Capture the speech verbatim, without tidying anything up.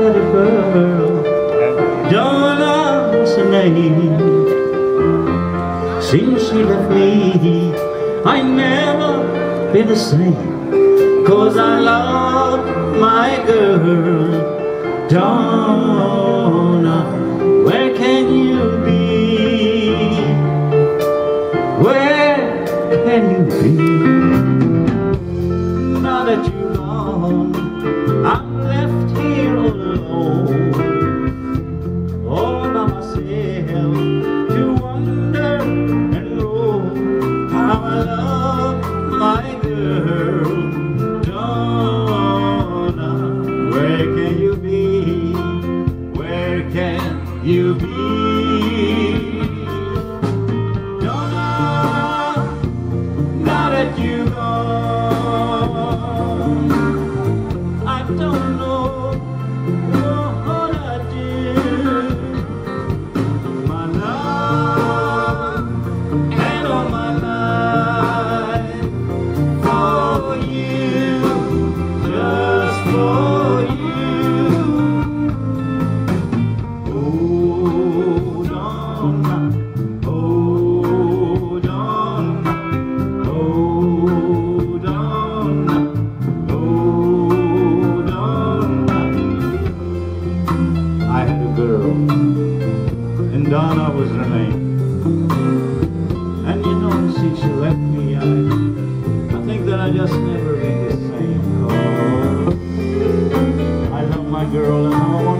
had a girl, Donna's her name. Since she left me, I never been the same. 'Cause I love my girl, Donna. Where can you be? Where can you be? Now that you're gone, I'm left here all alone, all by myself, to wonder and roam. How I love my girl, Donna. Where can you be? Where can you be? Donna, now that you're gone, I don't know what I did. My love and all my life for you, just for you. Hold on, hold on, hold on, hold on. I had a girl, and Donna was her name. And you know, since she left me, I, I think that I just never been the same. 'Cause I love my girl and I